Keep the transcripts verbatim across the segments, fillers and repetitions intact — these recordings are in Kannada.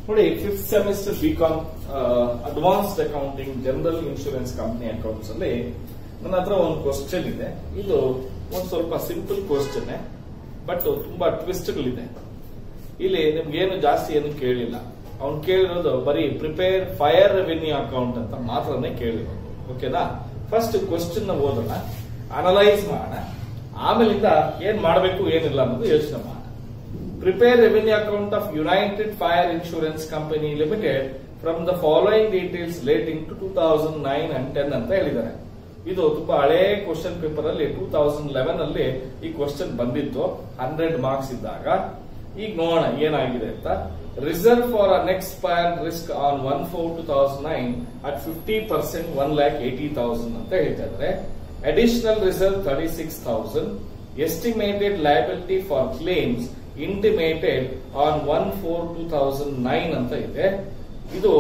ನೋಡಿ fifth semester B com advanced accounting general insurance company accounts ಅಲ್ಲಿ ನನ್ನ ಹತ್ರ ಒಂದು ಕ್ವಶನ್ ಇದೆ. ಇದು ಒಂದು ಸ್ವಲ್ಪ ಸಿಂಪಲ್ ಕ್ವಶನ್ ಬಟ್ ತುಂಬಾ ಟ್ವಿಸ್ಟ್ಗಳಿದೆ. ಇಲ್ಲಿ ನಿಮ್ಗೇನು ಜಾಸ್ತಿ ಏನು ಕೇಳಿಲ್ಲ. ಅವ್ನು ಕೇಳಿರೋದು ಬರೀ ಪ್ರಿಪೇರ್ ಫೈರ್ ರೆವಿನ್ಯೂ ಅಕೌಂಟ್ ಅಂತ ಮಾತ್ರನೇ ಕೇಳಿರೋದು. ಓಕೆನಾ? ಫಸ್ಟ್ ಕ್ವಶನ್ ನ ಓದೋಣ, ಅನಲೈಸ್ ಮಾಡೋಣ, ಆಮೇಲಿಂದ ಏನ್ ಮಾಡಬೇಕು ಏನಿಲ್ಲ ಅನ್ನೋದು ಯೋಚನೆ ಮಾಡೋಣ. Prepare revenue account of United Fire Insurance Company Limited from the following details relating to two thousand nine and ten ಅಂತ ಹೇಳಿದ್ದಾರೆ. ಇದು ತುಂಬಾ ಹಳೆ ಕ್ವಶನ್ ಪೇಪರ್ ಅಲ್ಲಿ ಟೂ ತೌಸಂಡ್ ಲೆವೆನ್ ಅಲ್ಲಿ ಈ ಕ್ವಶನ್ ಬಂದಿತ್ತು, ಹಂಡ್ರೆಡ್ ಮಾರ್ಕ್ಸ್ ಇದ್ದಾಗ. ಈಗ ನೋಡೋಣ ಏನಾಗಿದೆ ಅಂತ. Reserve for unexpired risk on one four two thousand nine at fifty percent one lakh eighty thousand ಅಂತ ಹೇಳ್ತಾ ಇದ್ದಾರೆ. Additional reserve thirty six thousand. Estimated liability for claims intimated on one four two thousand nine ಅಂತ ಇದೆ. ಇದು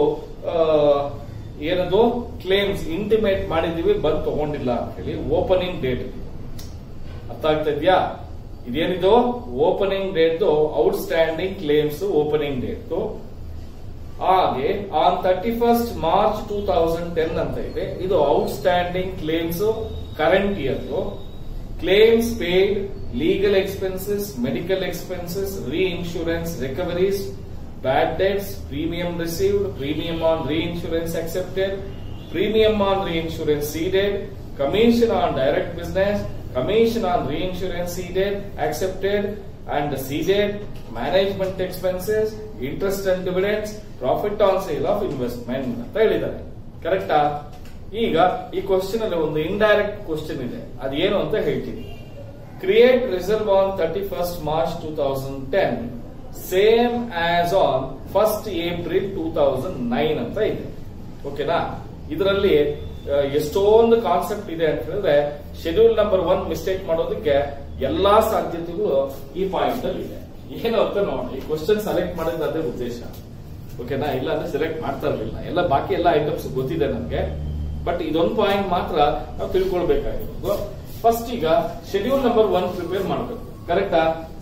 ಏನದು ಕ್ಲೇಮ್ಸ್ ಇಂಟಿಮೇಟ್ ಮಾಡಿದೀವಿ, ಬಂದ್ ತಗೊಂಡಿಲ್ಲ ಅಂತ ಹೇಳಿ ಓಪನಿಂಗ್ ಡೇಟ್. ಅರ್ಥ ಆಗ್ತಾ ಇದೆಯಾ? ಇದೇನಿದು opening date, outstanding claims opening date. ಹಾಗೆ on thirty first March two thousand ten ಅಂತ ಇದೆ. ಇದು outstanding claims current year. Claims paid, legal expenses, medical expenses, reinsurance recoveries, bad debts, premium received, premium on reinsurance accepted, premium on reinsurance ceded, commission on direct business, commission on reinsurance ceded, accepted and ceded, management expenses, interest and dividends, profit on sale of investment ಅಂತ ಹೇಳಿದ್ದಾರೆ. ಕರೆಕ್ಟಾ? ಈಗ ಈ ಕ್ವಶನ್ ಅಲ್ಲಿ ಒಂದು ಇಂಡೈರೆಕ್ಟ್ ಕ್ವಶನ್ ಇದೆ, ಅದೇನು ಅಂತ ಹೇಳ್ತೀನಿ. Create reserve on thirty first March two thousand ten same as on first April two thousand nine ಅಂತ ಇದೆ. ಓಕೆನಾ? ಇದರಲ್ಲಿ ಎಷ್ಟೊಂದು ಕಾನ್ಸೆಪ್ಟ್ ಇದೆ ಅಂತ ಹೇಳಿದ್ರೆ ಶೆಡ್ಯೂಲ್ ನಂಬರ್ ಒನ್ ಮಿಸ್ಟೇಕ್ ಮಾಡೋದಕ್ಕೆ ಎಲ್ಲಾ ಸಾಧ್ಯತೆಗಳು ಈ ಪಾಯಿಂಟ್ ಅಲ್ಲಿ ಇದೆ. ಏನು ಅಂತ ನೋಡಿ, ಈ ಕ್ವಶನ್ ಸೆಲೆಕ್ಟ್ ಮಾಡೋದು ಅದೇ ಉದ್ದೇಶ. ಓಕೆನಾ? ಇಲ್ಲ ಅಂದ್ರೆ ಸೆಲೆಕ್ಟ್ ಮಾಡ್ತಾ ಇರಲಿಲ್ಲ. ಎಲ್ಲ ಬಾಕಿ ಎಲ್ಲ ಐಟಮ್ಸ್ ಗೊತ್ತಿದೆ ನಮ್ಗೆ, ಬಟ್ ಇದೊಂದು ಪಾಯಿಂಟ್ ಮಾತ್ರ ನಾವು ತಿಳ್ಕೊಳ್ಬೇಕಾಗಿರೋದು. ಫಸ್ಟ್ ಈಗ ಶೆಡ್ಯೂಲ್ ನಂಬರ್ ಒನ್ ಪ್ರಿಪೇರ್ ಮಾಡಬೇಕು. ಕರೆಕ್ಟಾ?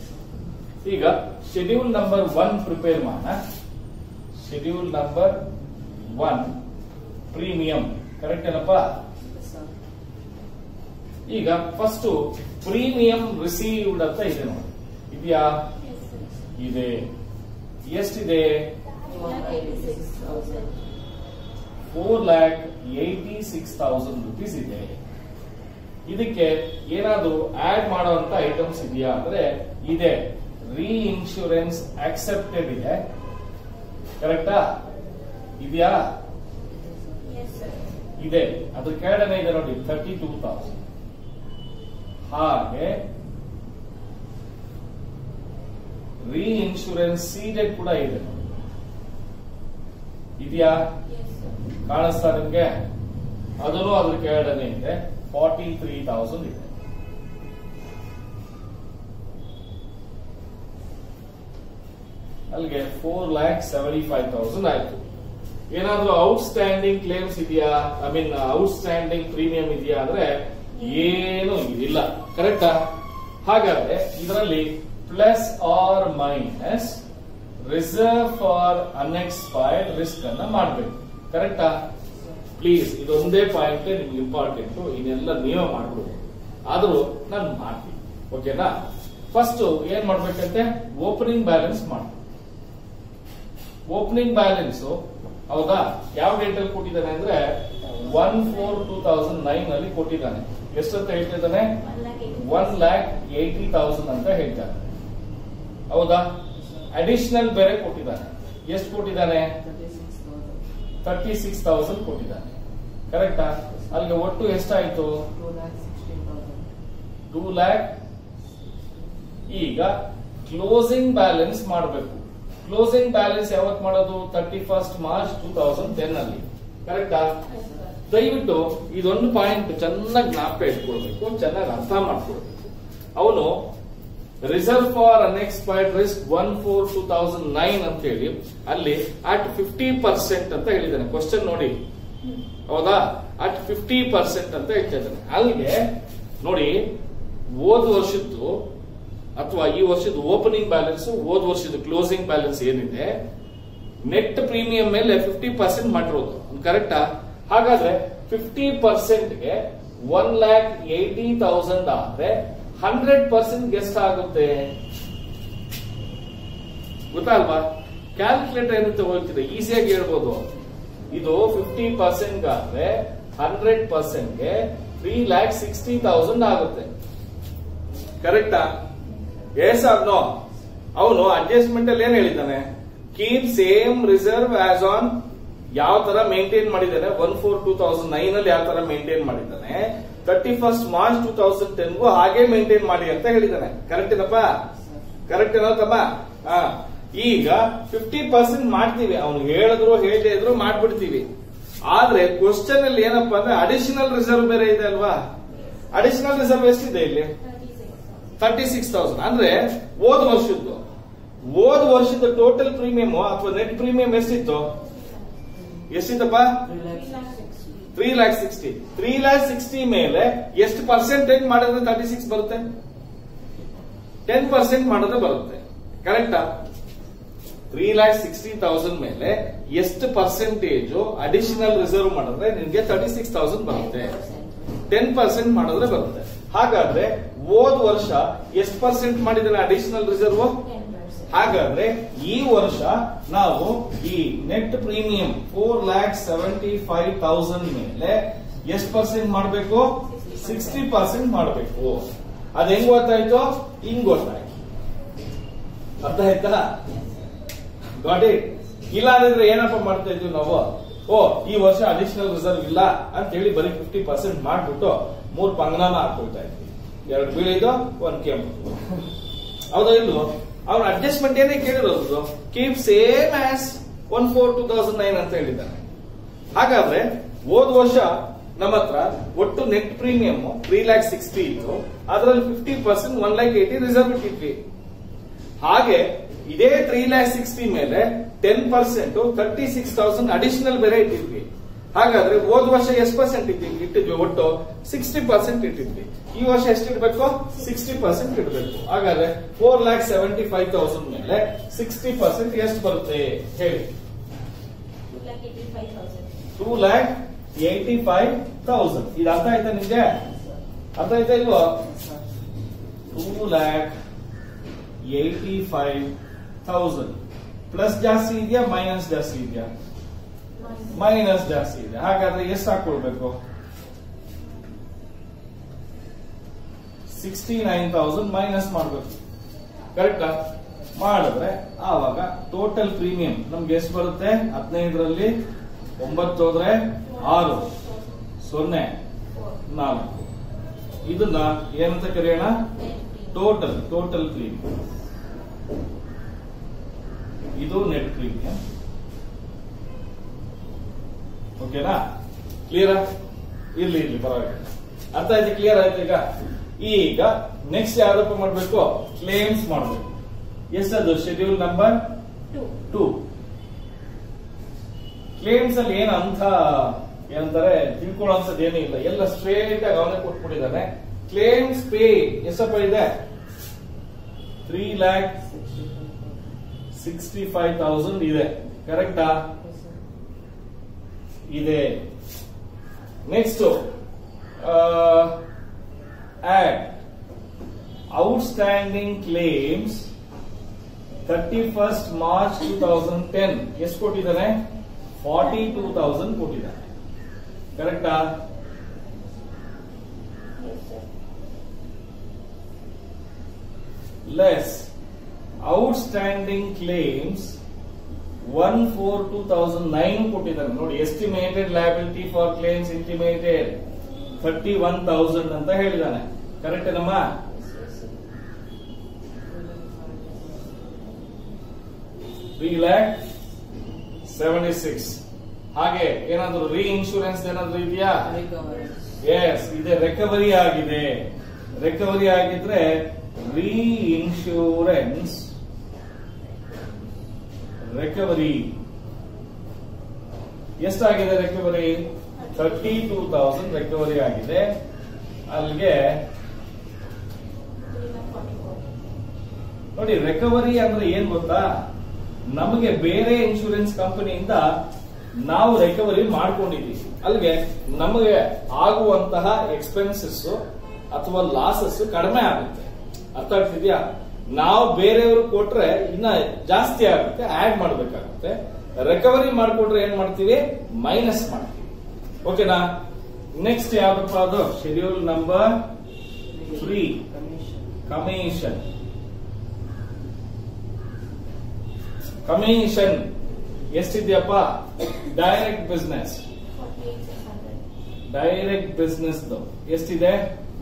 ಈಗ ಶೆಡ್ಯೂಲ್ ನಂಬರ್ ಒನ್ ಪ್ರಿಪೇರ್ ಮಾಡೋಣ. Schedule number one premium. Correct ಏನಪ್ಪ? ಈಗ ಫಸ್ಟ್ ಪ್ರೀಮಿಯಂ ರಿಸೀವ್ಡ್ ಅಂತ ಇದೆ ನೋಡಿ. ಇದೆಯಾ? ಇದೆ. ಎಷ್ಟಿದೆ? Four lakh eighty six thousand rupees ಇದೆ. ಇದಕ್ಕೆ ಏನಾದ್ರು ಆಡ್ ಮಾಡುವಂತ ಐಟಮ್ಸ್ ಇದೆಯಾ ಅಂದ್ರೆ ಇದೆ. ರೀ ಇನ್ಶೂರೆನ್ಸ್ ಆಕ್ಸೆಪ್ಟೆಡ್ ಇದೆ. ಕರೆಕ್ಟಾ? ಇದೆಯಾ? ಇದೆ. ಅದ್ರ ಕೆಳಗಡೆ ಇದೆ ನೋಡಿ ತರ್ಟಿ ಟೂ ತೌಸಂಡ್. ಹಾಗೆ ರೀ ಇನ್ಶೂರೆನ್ಸ್ ಸೀಡೆಡ್ ಕೂಡ ಇದೆ ನೋಡಿ. ಇದೆಯಾ? ಕಾಣಿಸ್ತಾ ನಿಮ್ಗೆ? ಅದನ್ನು ಅದ್ರ ಕೆಳಗಡೆ ಇದೆ, ಫಾರ್ಟಿ ತ್ರೀ ತೌಸಂಡ್ ಇದೆ. ಅಲ್ಲಿಗೆ four lakh seventy five thousand ಆಯ್ತು. ಏನಾದ್ರೂ ಔಟ್ ಸ್ಟ್ಯಾಂಡಿಂಗ್ ಕ್ಲೇಮ್ಸ್ ಇದೆಯಾ, I mean outstanding premium ಇದೆಯಾ ಅಂದ್ರೆ ಏನು ಇಲ್ಲ. ಕರೆಕ್ಟಾ? ಹಾಗಾದ್ರೆ ಇದರಲ್ಲಿ plus or minus reserve for unexpired risk ಅನ್ನ ಮಾಡಬೇಕು. ಕರೆಕ್ಟಾ? ಪ್ಲೀಸ್ ಇದೊಂದೇ ಪಾಯಿಂಟ್ ನಿಮ್ಗೆ ಇಂಪಾರ್ಟೆಂಟ್. ಇದೆಲ್ಲ ನೀವೇ ಮಾಡ್ಬಿಡ್ಬೋದು, ಆದ್ರೂ ನಾನು ಮಾಡ್ತೀನಿ. ಓಕೆನಾ? ಫಸ್ಟ್ ಏನ್ ಮಾಡ್ಬೇಕಂತೆ, ಓಪನಿಂಗ್ ಬ್ಯಾಲೆನ್ಸ್ ಮಾಡ್ಬೇಕು. ಓಪನಿಂಗ್ ಬ್ಯಾಲೆನ್ಸ್ ಹೌದಾ? ಯಾವ ಡೇಟ್ ಅಲ್ಲಿ ಕೊಟ್ಟಿದ್ದಾನೆ ಅಂದ್ರೆ one four two thousand nine ಅಲ್ಲಿ ಕೊಟ್ಟಿದ್ದಾನೆ. ಎಷ್ಟಂತ ಹೇಳ್ತಿದ್ದಾನೆ? ಒನ್ ಲ್ಯಾಕ್ ಏಟಿ ತೌಸಂಡ್ ಅಂತ ಹೇಳ್ತಾನೆ. ಹೌದಾ? ಅಡಿಷನಲ್ ಬೇರೆ ಕೊಟ್ಟಿದ್ದಾನೆ. ಎಷ್ಟು ಕೊಟ್ಟಿದ್ದಾನೆ? ತರ್ಟಿ ಸಿಕ್ಸ್ ತೌಸಂಡ್ ಕೊಟ್ಟಿದ್ದಾನೆ. ಕರೆಕ್ಟಾ? ಅಲ್ಲಿಗೆ ಒಟ್ಟು ಎಷ್ಟಾಯ್ತು? ಟೂ ಲ್ಯಾಕ್. ಈಗ ಕ್ಲೋಸಿಂಗ್ ಬ್ಯಾಲೆನ್ಸ್ ಮಾಡಬೇಕು. ಕ್ಲೋಸಿಂಗ್ ಬ್ಯಾಲೆನ್ಸ್ ಯಾವತ್ ಮಾಡೋದು? Thirty first March two thousand ten ಅಲ್ಲಿ. ಕರೆಕ್ಟಾ? ದಯವಿಟ್ಟು ಇದೊಂದು ಪಾಯಿಂಟ್ ಚೆನ್ನಾಗಿ ಜ್ಞಾಪಕ ಇಟ್ಕೊಳ್ಬೇಕು, ಚೆನ್ನಾಗಿ ಅರ್ಥ ಮಾಡ್ಕೊಳ್ಬೇಕು. ಅವನು reserve for unexpired risk one four two thousand nine ಅಂತ ಹೇಳಿ ಅಲ್ಲಿ ಅಟ್ ಫಿಫ್ಟಿ ಪರ್ಸೆಂಟ್ ಅಂತ ಹೇಳಿದ್ದಾನೆ. ಕ್ವಶನ್ ನೋಡಿ, ಹೌದಾ? ಅಟ್ ಫಿಫ್ಟಿ ಪರ್ಸೆಂಟ್ ಅಂತ ಹೇಳ್ತಾ ಇದ್ದಾನೆ. ಅಲ್ಲಿಗೆ ನೋಡಿ, ಹೋದ ವರ್ಷದ್ದು ಅಥವಾ ಈ ವರ್ಷದ ಓಪನಿಂಗ್ ಬ್ಯಾಲೆನ್ಸ್, ಹೋದ ವರ್ಷದ ಕ್ಲೋಸಿಂಗ್ ಬ್ಯಾಲೆನ್ಸ್ ಏನಿದೆ ನೆಟ್ ಪ್ರೀಮಿಯಂ ಮೇಲೆ ಫಿಫ್ಟಿ ಪರ್ಸೆಂಟ್ ಮಾಡಿರೋದು, ಕರೆಕ್ಟಾ? ಹಾಗಾದ್ರೆ ಫಿಫ್ಟಿ ಪರ್ಸೆಂಟ್ಗೆ ಒನ್ ಲ್ಯಾಕ್ ಏಟಿ ತೌಸಂಡ್ ಆದ್ರೆ ಹಂಡ್ರೆಡ್ ಪರ್ಸೆಂಟ್ ಎಷ್ಟಾಗುತ್ತೆ ಗೊತ್ತಲ್ವಾ? ಕ್ಯಾಲ್ಕುಲೇಟರ್ ಏನು ತಗೊಳ್ತಿದೆ, ಈಸಿಯಾಗಿ ಹೇಳ್ಬೋದು. ಇದು ಫಿಫ್ಟಿ ಪರ್ಸೆಂಟ್ ಆದ್ರೆ ಹಂಡ್ರೆಡ್ ಪರ್ಸೆಂಟ್ಗೆ ತ್ರೀ ಲ್ಯಾಕ್ ಸಿಕ್ಸ್ಟಿ ತೌಸಂಡ್ ಆಗುತ್ತೆ, ಕರೆಕ್ಟಾ? Yes or no? ಅವನು ಅಡ್ಜಸ್ಟ್ಮೆಂಟ್ ಅಲ್ಲಿ ಏನ್ ಹೇಳಿದ್ದಾನೆ? Keep same reserve as on ಯಾವ ತರ ಮೇಂಟೈನ್ ಮಾಡಿದ್ದಾನೆ one four two thousand nine ಅಲ್ಲಿ ಯಾವ ತರ ಮೇಂಟೈನ್ ಮಾಡಿದ್ದಾನೆ, thirty first March two thousand ಟೆನ್ಗೂ ಹಾಗೆ ಮೇಂಟೈನ್ ಮಾಡಿ ಅಂತ ಹೇಳಿದ್ದಾನೆ. ಕರೆಕ್ಟ್ ಏನಪ್ಪ? ಕರೆಕ್ಟ್ ಏನೋ ತಮ್ಮ? ಈಗ ಫಿಫ್ಟಿ ಪರ್ಸೆಂಟ್ ಮಾಡ್ತೀವಿ, ಅವ್ನು ಹೇಳಿದ್ರು ಹೇಳದೇ ಇದ್ರು ಮಾಡ್ಬಿಡ್ತೀವಿ. ಆದ್ರೆ ಕ್ವಶನ್ ಅಲ್ಲಿ ಏನಪ್ಪಾ ಅಂದ್ರೆ ಅಡಿಷನಲ್ ರಿಸರ್ವ್ ಬೇರೆ ಇದೆ ಅಲ್ವಾ? ಅಡಿಷನಲ್ ರಿಸರ್ವ್ ಎಷ್ಟಿದೆ ಇಲ್ಲಿ? Thirty six thousand. ಅಂದ್ರೆ ಹೋದ ವರ್ಷದ್ದು ಹೋದ ವರ್ಷದ ಟೋಟಲ್ ಪ್ರೀಮಿಯಂ ಅಥವಾ ನೆಟ್ ಪ್ರೀಮಿಯಂ ಎಷ್ಟಿತ್ತು? ಎಷ್ಟಿತ್ತಪ್ಪ? Three lakh sixty. Three lakh sixty ಮೇಲೆ ಎಷ್ಟು ಪರ್ಸೆಂಟೇಜ್ ಮಾಡಿದ್ರೆ ತರ್ಟಿ ಸಿಕ್ಸ್ ಬರುತ್ತೆ? ಟೆನ್ ಪರ್ಸೆಂಟ್ ಮಾಡಿದ್ರೆ ಬರುತ್ತೆ, ಕರೆಕ್ಟಾ? ತ್ರೀ ಲ್ಯಾಕ್ ಸಿಕ್ಸ್ಟಿ ತೌಸಂಡ್ ಮೇಲೆ ಎಷ್ಟು ಪರ್ಸೆಂಟೇಜ್ ಅಡಿಷನಲ್ ರಿಸರ್ವ್ ಮಾಡಿದ್ರೆ ನಿಮ್ಗೆ ತರ್ಟಿ ಸಿಕ್ಸ್ ತೌಸಂಡ್ ಬರುತ್ತೆ, ಟೆನ್ ಪರ್ಸೆಂಟ್ ಮಾಡಿದ್ರೆ ಬರುತ್ತೆ. ಹಾಗಾದ್ರೆ ಹೋದ ವರ್ಷ ಎಷ್ಟು ಪರ್ಸೆಂಟ್ ಮಾಡಿದ್ರೆ ಅಡಿಷನಲ್ ರಿಸರ್ವ್? ಹಾಗಾದ್ರೆ ಈ ವರ್ಷ ನಾವು ಈ net premium four lakh seventy five thousand ಮೇಲೆ ಎಷ್ಟು ಪರ್ಸೆಂಟ್ ಮಾಡಬೇಕು? ಸಿಕ್ಸ್ಟಿ ಪರ್ಸೆಂಟ್ ಮಾಡಬೇಕು. ಅದ್ ಹೆಂಗ್ ಗೊತ್ತಾಯ್ತು? ಹಿಂಗ್ ಗೊತ್ತಾಯ್ತು. ಅರ್ಥ ಆಯ್ತಾ? Got it? ಇಲ್ಲ ಅಂದ್ರೆ ಏನಪ್ಪ ಮಾಡ್ತಾ ಇದ್ವಿ ನಾವು? ಓ ಈ ವರ್ಷ ಅಡಿಷನಲ್ ರಿಸರ್ವ್ ಇಲ್ಲ ಅಂತ ಹೇಳಿ ಬರೀ ಫಿಫ್ಟಿ ಪರ್ಸೆಂಟ್ ಮಾಡ್ಬಿಟ್ಟು ಮೂರ್ ಪಂಗನಾನ ಹಾಕೊಳ್ತಾ ಇದ್ವಿ. ಎರಡು ಬೀಳಿದು ಒಂದ್ ಕೆಂಪು. ಹೌದಾ ಇಲ್ವೋ? ಅವ್ರ ಅಡ್ಜಸ್ಟ್ಮೆಂಟ್ ಏನೇ ಕೇಳಿರೋದು keep same as one four two thousand nine ಅಂತ ಹೇಳಿದ್ದಾನೆ. ಹಾಗಾದ್ರೆ ಹೋದ ವರ್ಷ ನಮ್ಮ ಹತ್ರ ಒಟ್ಟು net premium three lakh sixty ಇತ್ತು, ಅದರಲ್ಲಿ fifty percent one lakh eighty reserve ಇಟ್ಟಿದ್ವಿ. ಹಾಗೆ ಇದೇ ತ್ರೀ ಲ್ಯಾಕ್ ಸಿಕ್ಸ್ಟಿ ಮೇಲೆ ten percent thirty six thousand additional ಬೇರೆ ಇಟ್ಟಿದ್ವಿ. ಹಾಗಾದ್ರೆ ಹೋದ ವರ್ಷ ಎಷ್ಟು ಪರ್ಸೆಂಟ್ ಇಟ್ಟಿದ್ವಿ? ಒಟ್ಟು ಸಿಕ್ಸ್ಟಿ ಪರ್ಸೆಂಟ್ ಇಟ್ಟಿದ್ವಿ. ಈ ವರ್ಷ ಎಷ್ಟು ಇಡಬೇಕು? ಸಿಕ್ಸ್ಟಿ ಪರ್ಸೆಂಟ್ ಇಡಬೇಕು. ಹಾಗಾದ್ರೆ four lakh seventy five thousand ಮೇಲೆ ಸಿಕ್ಸ್ಟಿ ಪರ್ಸೆಂಟ್ ಎಷ್ಟು ಬರುತ್ತೆ ಹೇಳಿ? Two lakh eighty five thousand. ಇದು ಅರ್ಥ ಆಯ್ತಾ ನಿಮ್ಗೆ? ಅರ್ಥ ಆಯ್ತಾ ಇಲ್ವೋ? Two lakh eighty five thousand plus ಜಾಸ್ತಿ ಇದೆಯಾ ಮೈನಸ್ ಜಾಸ್ತಿ ಇದೆಯಾ? ಮೈನಸ್ ಜಾಸ್ತಿ ಇದೆ. ಹಾಗಾದ್ರೆ ಎಷ್ಟು ಹಾಕೊಳ್ಬೇಕು? ಸಿಕ್ಸ್ಟಿ ನೈನ್ ತೌಸಂಡ್ ಮೈನಸ್ ಮಾಡಬೇಕು, ಕರೆಕ್ಟಾ? ಮಾಡಿದ್ರೆ ಆವಾಗ ಟೋಟಲ್ ಪ್ರೀಮಿಯಂ ನಮ್ಗೆ ಎಷ್ಟು ಬರುತ್ತೆ? ಹದಿನೈದರಲ್ಲಿ ಒಂಬತ್ತು ಹೋದ್ರೆ ಆರು, ಸೊನ್ನೆ ನಾಲ್ಕು. ಇದನ್ನ ಏನಂತ ಕರೆಯೋಣ? Total total premium. ಇದು ನೆಟ್ ಪ್ರೀಮಿಯಂ. ಓಕೆನಾ? ಕ್ಲಿಯರ್? ಇರ್ಲಿ ಇರ್ಲಿ ಪರವಾಗಿಲ್ಲ. ಅರ್ಥ ಆಯ್ತು? ಕ್ಲಿಯರ್ ಆಯ್ತು. ಈಗ ಈಗ ನೆಕ್ಸ್ಟ್ ಯಾವ್ದಪ್ಪ ಮಾಡ್ಬೇಕು? ಕ್ಲೇಮ್ಸ್ ಮಾಡಬೇಕು. ಎಷ್ಟದು? Schedule number two. ಕ್ಲೇಮ್ಸ್ ಅಲ್ಲಿ ಏನು ಅಂತ ಏನಂತಾರೆ ತಿಳ್ಕೊಳ್ಳೋಂಥದ್ದು ಏನೂ ಇಲ್ಲ, ಎಲ್ಲ ಸ್ಟ್ರೇಟ್ ಆಗಿ ಅವನೇ ಕೊಟ್ಬಿಟ್ಟಿದ್ದಾನೆ. ಕ್ಲೇಮ್ಸ್ ಪೇ ಎಷ್ಟಪ್ಪ ಇದೆ? Three lakh sixty five thousand ಇದೆ, ಕರೆಕ್ಟಾ? ಇದೆ. Next add outstanding claims thirty first March two thousand ten ಎಷ್ಟು ಕೊಟ್ಟಿದ್ದಾನೆ? ಫಾರ್ಟಿ ಟೂ ತೌಸಂಡ್ ಕೊಟ್ಟಿದ್ದಾನೆ, ಕರೆಕ್ಟಾ? Less outstanding claims one four two thousand nine ಕೊಟ್ಟಿದ್ದಾನೆ ನೋಡಿ. Estimated liability for claims intimated thirty one thousand ಅಂತ ಹೇಳಿದ್ದಾನೆ, ಕರೆಕ್ಟ್ ಏನಮ್ಮ? Three lakh seventy six. ಹಾಗೆ ಏನಾದ್ರು ರೀ ಇನ್ಶೂರೆನ್ಸ್ ಏನಾದ್ರು ಇದೆಯಾ? ಎಸ್ ಇದೆ, ರಿಕವರಿ ಆಗಿದೆ. ರಿಕವರಿ ಆಗಿದ್ರೆ ರೀ ಇನ್ಶೂರೆನ್ಸ್ ರಿಕವರಿ ಎಷ್ಟಾಗಿದೆ? Recovery thirty two thousand recovery ಆಗಿದೆ. ಅಲ್ಲಿಗೆ ನೋಡಿ, ರಿಕವರಿ ಅಂದ್ರೆ ಏನ್ ಗೊತ್ತಾ? ನಮಗೆ ಬೇರೆ ಇನ್ಶೂರೆನ್ಸ್ ಕಂಪನಿಯಿಂದ ನಾವು ರಿಕವರಿ ಮಾಡ್ಕೊಂಡಿದ್ದೀವಿ, ಅಲ್ಲಿಗೆ ನಮಗೆ ಆಗುವಂತಹ ಎಕ್ಸ್ಪೆನ್ಸಸ್ ಅಥವಾ ಲಾಸಸ್ ಕಡಿಮೆ ಆಗುತ್ತೆ. ಅರ್ಥ ಆಗ್ತಿದ್ಯಾ? ನಾವು ಬೇರೆಯವರು ಕೊಟ್ರೆ ಇನ್ನ ಜಾಸ್ತಿ ಆಗುತ್ತೆ, ಆಡ್ ಮಾಡಬೇಕಾಗುತ್ತೆ. ರಿಕವರಿ ಮಾಡ್ಕೊಟ್ರೆ ಏನ್ ಮಾಡ್ತೀವಿ? ಮೈನಸ್ ಮಾಡ್ತೀವಿ. ಓಕೆನಾ? ನೆಕ್ಸ್ಟ್ ಯಾವ್ದಪ್ಪ ಅದು? Schedule number three, commission. Commission ಎಷ್ಟಿದ್ಯಪ್ಪ? ಡೈರೆಕ್ಟ್ ಬಿಸ್ನೆಸ್, ಡೈರೆಕ್ಟ್ ಬಿಸ್ನೆಸ್ ಎಷ್ಟಿದೆ?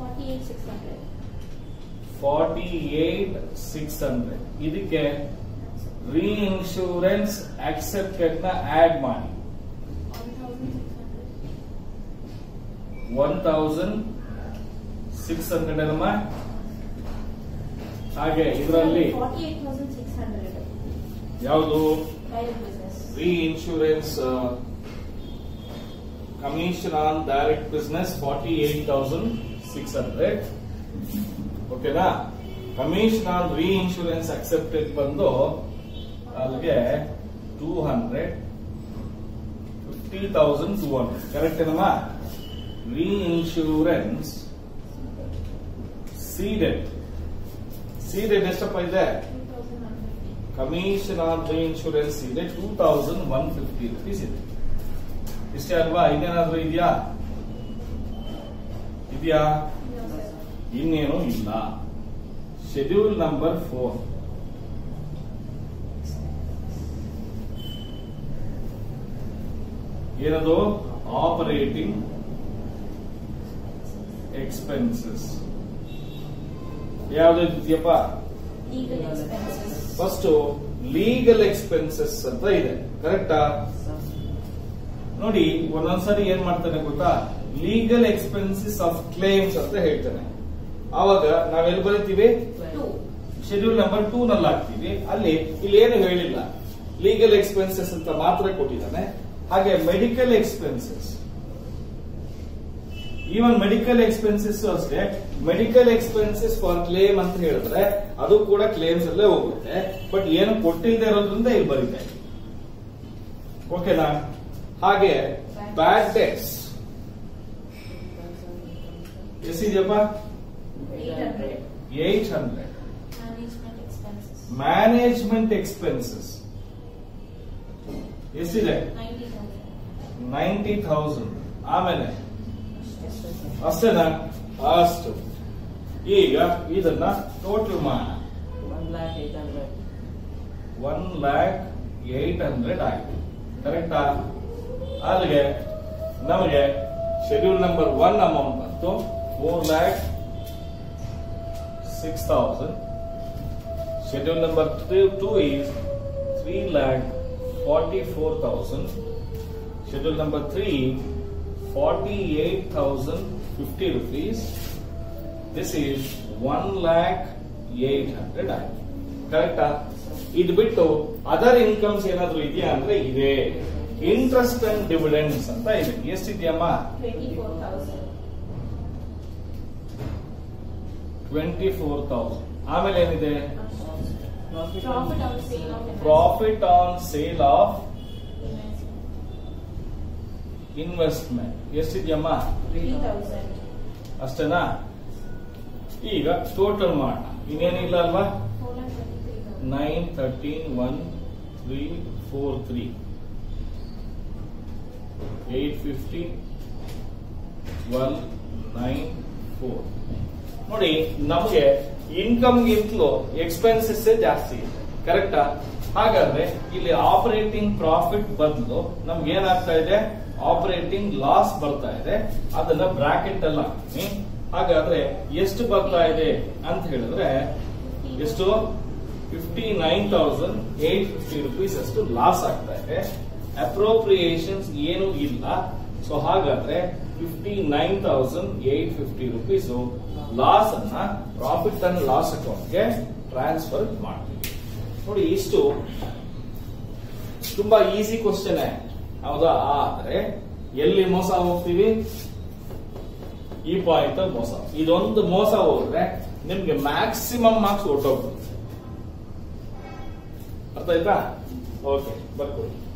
Forty eight six hundred. ಇದಕ್ಕೆ ರೀ ಇನ್ಶೂರೆನ್ಸ್ ಆಕ್ಸೆಪ್ಟೆಡ್ ನ ಆಡ್ ಮಾಡಿ ಒನ್ ತೌಸಂಡ್ ಸಿಕ್ಸ್ ಹಂಡ್ರೆಡ್ ಅಮ್ಮ. ಹಾಗೆ ಇದರಲ್ಲಿ ಯಾವುದು? Reinsurance commission on direct business forty eight thousand six hundred. ಓಕೆನಾ? Commission on reinsurance accepted ಬಂದು ಅಲ್ಲಿಗೆ two hundred fifty thousand two hundred. Correct ಏನಮ್ಮ? ರೀ ಇನ್ಶೂರೆನ್ಸ್ ಸೀಡೆಡ್, ಸೀಡೆಡ್ ಎಷ್ಟಪ್ಪ ಇದೆ? ಕಮಿಷನ್ ಆನ್ ರೀ ಇನ್ಶೂರೆನ್ಸ್ ಇದೆ two thousand one fifty rupees ಇದೆ. ಇಷ್ಟೇ ಅಲ್ವಾ? ಇನ್ನೇನಾದ್ರೂ ಇದೆಯಾ? ಇದೆಯಾ? ಇನ್ನೇನು ಇಲ್ಲ. ಶೆಡ್ಯೂಲ್ ನಂಬರ್ ಫೋರ್, ಏನದು? Operating expenses. ಯಾವ್ದು ಇದೆಯಪ್ಪ? ಫಸ್ಟ್ ಲೀಗಲ್ ಎಕ್ಸ್ಪೆನ್ಸಸ್ ಅಂತ ಇದೆ. ಕರೆಕ್ಟಾ? ನೋಡಿ, ಒಂದೊಂದ್ಸರಿ ಏನ್ ಮಾಡ್ತಾನೆ ಗೊತ್ತಾ? ಲೀಗಲ್ ಎಕ್ಸ್ಪೆನ್ಸಸ್ ಆಫ್ ಕ್ಲೇಮ್ಸ್ ಅಂತ ಹೇಳ್ತಾನೆ. ಆವಾಗ ನಾವೆಲ್ಲಿ ಬರೀತೀವಿ? ಶೆಡ್ಯೂಲ್ ನಂಬರ್ ಟೂ ನಲ್ಲಿ ಹಾಕ್ತೀವಿ. ಅಲ್ಲಿ ಇಲ್ಲಿ ಏನು ಹೇಳಿಲ್ಲ, ಲೀಗಲ್ ಎಕ್ಸ್ಪೆನ್ಸಸ್ ಅಂತ ಮಾತ್ರ ಕೊಟ್ಟಿದ್ದಾನೆ. ಹಾಗೆ medical expenses, even medical expenses ಅಷ್ಟೇ. ಮೆಡಿಕಲ್ ಎಕ್ಸ್ಪೆನ್ಸಸ್ ಫಾರ್ ಕ್ಲೇಮ್ ಅಂತ ಹೇಳಿದ್ರೆ ಅದು ಕೂಡ ಕ್ಲೇಮ್ಸ್ ಅಲ್ಲೇ ಹೋಗುತ್ತೆ. ಬಟ್ ಏನು ಕೊಟ್ಟಿಲ್ಲದೆ ಇರೋದ್ರಿಂದ ಇಲ್ಲಿ ಬರೀತೆ. ಓಕೆನಾ? ಹಾಗೆ ಬ್ಯಾಡ್ ಡೆಟ್ಸ್ ಎಷ್ಟಿದೆಯಪ್ಪ? Eight hundred. ಮ್ಯಾನೇಜ್ಮೆಂಟ್ ಎಕ್ಸ್ಪೆನ್ಸಸ್ ಎಷ್ಟಿದೆ? Ninety thousand. ಆಮೇಲೆ ಅಷ್ಟೇನಾ? ಅಷ್ಟು. ಈಗ ಇದನ್ನ ಟೋಟಲ್ ಮಾಡೋಣ. One lakh eight hundred one lakh eight hundred ಆಯ್ತು. ಕರೆಕ್ಟಾ? ಅಲ್ಲಿಗೆ ನಮಗೆ ಶೆಡ್ಯೂಲ್ ನಂಬರ್ ಒನ್ ಅಮೌಂಟ್ ಬಂತು four lakh six thousand. Schedule number two is three lakh forty four thousand. Schedule number three forty eight thousand fifty rupees. This is one lakh eight hundred ಆಯ್ತು. ಕರೆಕ್ಟಾ? ಇದು ಬಿಟ್ಟು ಅದರ್ ಇನ್ಕಮ್ಸ್ ಏನಾದ್ರು ಇದೆಯಾ ಅಂದ್ರೆ ಇದೆ. ಇಂಟ್ರೆಸ್ಟ್ ಅಂಡ್ ಡಿವಿಡೆಂಡ್ಸ್ ಅಂತ ಇದೆ. ಎಷ್ಟಿದೆಯಮ್ಮ? Twenty four thousand. ಆಮೇಲೆ ಏನಿದೆ? Profit on sale of investment. ಎಷ್ಟಿದೆಯಮ್ಮ? ಅಷ್ಟೇನಾ? ಈಗ ಟೋಟಲ್ ಮಾಡೋಣ. ಇನ್ನೇನಿಲ್ಲ ಅಲ್ವಾ? Nine thirteen one three four three eight fifty one nine four. ನೋಡಿ, ನಮಗೆ ಇನ್ಕಮ್ ಗಿಂತಲೂ ಎಕ್ಸ್ಪೆನ್ಸಸ್ ಜಾಸ್ತಿ ಇದೆ. ಕರೆಕ್ಟಾ? ಹಾಗಾದ್ರೆ ಇಲ್ಲಿ ಆಪರೇಟಿಂಗ್ ಪ್ರಾಫಿಟ್ ಬದಲು ನಮ್ಗೆ ಏನಾಗ್ತಾ ಇದೆ? ಆಪರೇಟಿಂಗ್ ಲಾಸ್ ಬರ್ತಾ ಇದೆ. ಅದನ್ನ ಬ್ರಾಕೆಟ್ ಅಲ್ಲಿ ಹಾಕ್ತೀನಿ. ಹಾಗಾದ್ರೆ ಎಷ್ಟು ಬರ್ತಾ ಇದೆ ಅಂತ ಹೇಳಿದ್ರೆ ಎಷ್ಟು? Fifty nine thousand eight fifty rupees ಅಷ್ಟು ಲಾಸ್ ಆಗ್ತಾ ಇದೆ. ಅಪ್ರೋಪ್ರಿಯೇಷನ್ಸ್ ಏನು ಇಲ್ಲ. ಸೊ ಹಾಗಾದ್ರೆ fifty nine thousand eight fifty rupees loss ಅನ್ನ ಪ್ರಾಫಿಟ್ ಅಂಡ್ ಲಾಸ್ ಅಕೌಂಟ್ಗೆ ಟ್ರಾನ್ಸ್ಫರ್ ಮಾಡ್ತೀವಿ. ನೋಡಿ, ಇಷ್ಟು ತುಂಬಾ ಈಸಿ ಕ್ವಶನ್ ಹೌದಾ? ಆದ್ರೆ ಎಲ್ಲಿ ಮೋಸ ಹೋಗ್ತೀವಿ? ಈ ಪಾಯಿಂಟ್ ಅಲ್ಲಿ ಮೋಸ. ಇದೊಂದು ಮೋಸ ಹೋದ್ರೆ ನಿಮ್ಗೆ ಮ್ಯಾಕ್ಸಿಮಮ್ ಮಾರ್ಕ್ಸ್ ಹೊರಟೋಗ್ತದೆ. ಅರ್ಥ ಆಯ್ತಾ? ಓಕೆ ಬರ್ಕೊಳ್ಳಿ.